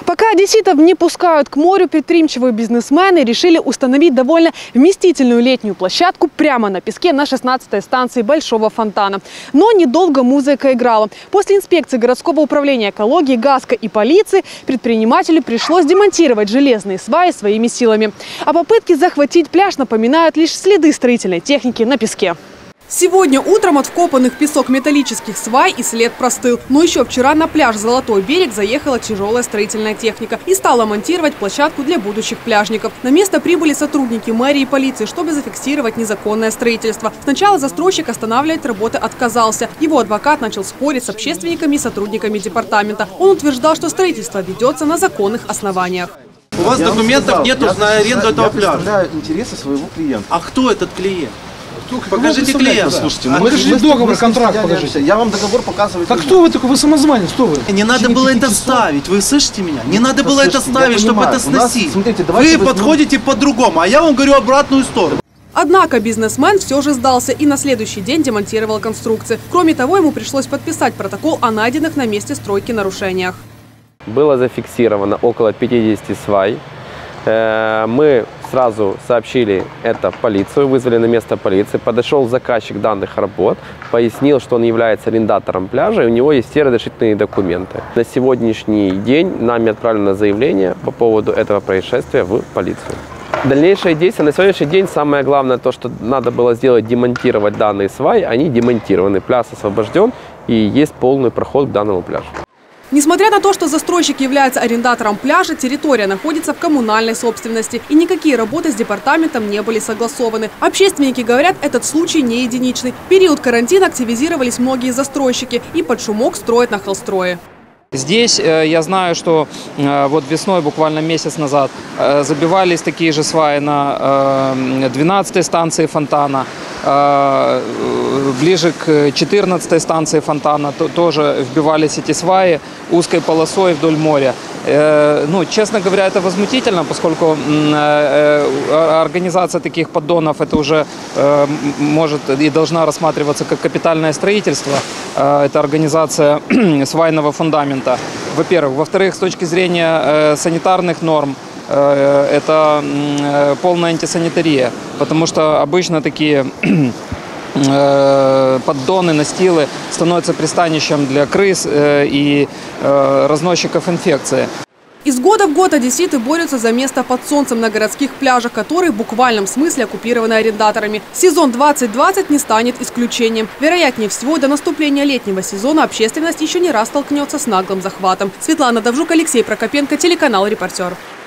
Пока одесситов не пускают к морю, предприимчивые бизнесмены решили установить довольно вместительную летнюю площадку прямо на песке на 16-й станции Большого фонтана. Но недолго музыка играла. После инспекции городского управления экологии, ГАСКО и полиции предпринимателю пришлось демонтировать железные сваи своими силами. О попытке захватить пляж напоминают лишь следы строительной техники на песке. Сегодня утром от вкопанных в песок металлических свай и след простыл. Но еще вчера на пляж «Золотой берег» заехала тяжелая строительная техника и стала монтировать площадку для будущих пляжников. На место прибыли сотрудники мэрии и полиции, чтобы зафиксировать незаконное строительство. Сначала застройщик останавливать работы отказался. Его адвокат начал спорить с общественниками и сотрудниками департамента. Он утверждал, что строительство ведется на законных основаниях. У вас документов нету на аренду этого пляжа. Я представляю интересы своего клиента. А кто этот клиент? Покажите клиента. Слушайте, мы же договор, контракт, подождите. Я вам договор показываю. Так кто вы такой? Вы самозванец, кто вы? Не надо было это ставить, вы слышите меня? Не надо было это ставить, чтобы это сносить. Вы подходите по-другому, а я вам говорю обратную сторону. Однако бизнесмен все же сдался и на следующий день демонтировал конструкции. Кроме того, ему пришлось подписать протокол о найденных на месте стройки нарушениях. Было зафиксировано около 50 свай. Мы сразу сообщили это в полицию, вызвали на место полиции. Подошел заказчик данных работ, пояснил, что он является арендатором пляжа, и у него есть все разрешительные документы. На сегодняшний день нами отправлено заявление по поводу этого происшествия в полицию. Дальнейшие действия. На сегодняшний день самое главное, то, что надо было сделать, демонтировать данные сваи, они демонтированы. Пляж освобожден и есть полный проход к данному пляжу. Несмотря на то, что застройщик является арендатором пляжа, территория находится в коммунальной собственности. И никакие работы с департаментом не были согласованы. Общественники говорят, этот случай не единичный. В период карантина активизировались многие застройщики и под шумок строят на холстрое. Здесь я знаю, что вот весной, буквально месяц назад, забивались такие же сваи на 12-й станции фонтана. Ближе к 14-й станции фонтана тоже вбивались эти сваи узкой полосой вдоль моря. Ну, честно говоря, это возмутительно, поскольку организация таких поддонов это уже может и должна рассматриваться как капитальное строительство. Это организация свайного фундамента, во-первых. Во-вторых, с точки зрения санитарных норм, это полная антисанитария, потому что обычно такие поддоны, настилы становятся пристанищем для крыс и разносчиков инфекции. Из года в год одесситы борются за место под солнцем на городских пляжах, которые в буквальном смысле оккупированы арендаторами. Сезон 2020 не станет исключением. Вероятнее всего, до наступления летнего сезона общественность еще не раз столкнется с наглым захватом. Светлана Давжук, Алексей Прокопенко, телеканал «Репортер».